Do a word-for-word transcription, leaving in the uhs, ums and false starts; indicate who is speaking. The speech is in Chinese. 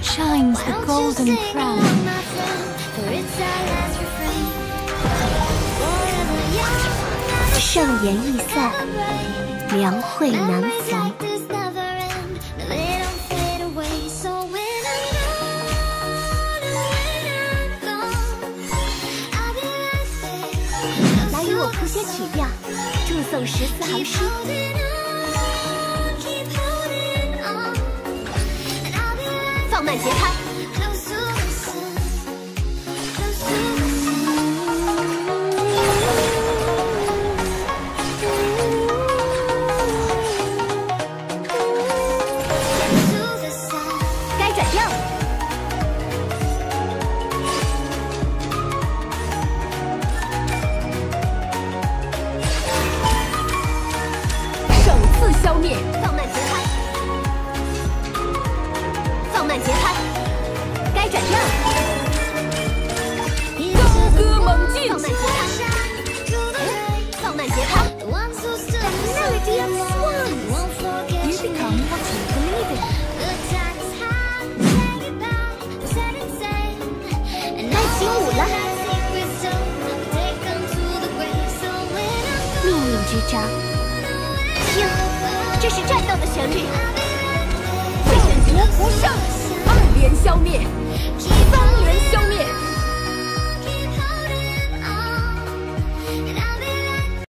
Speaker 1: shines the golden crown.
Speaker 2: 盛筵易散，良会难逢。来与我谱写曲调，祝颂十四行诗。放慢节拍。
Speaker 3: 消灭，
Speaker 2: 放慢节拍，放慢节拍，该转让。
Speaker 3: 高歌猛进，
Speaker 2: 放慢节拍，放慢节拍。Melody of swans,
Speaker 1: You become what you believe in.
Speaker 2: 该起舞了。命运之章，听。 这是战斗的旋律，
Speaker 3: 万国不胜，二连消灭，三连。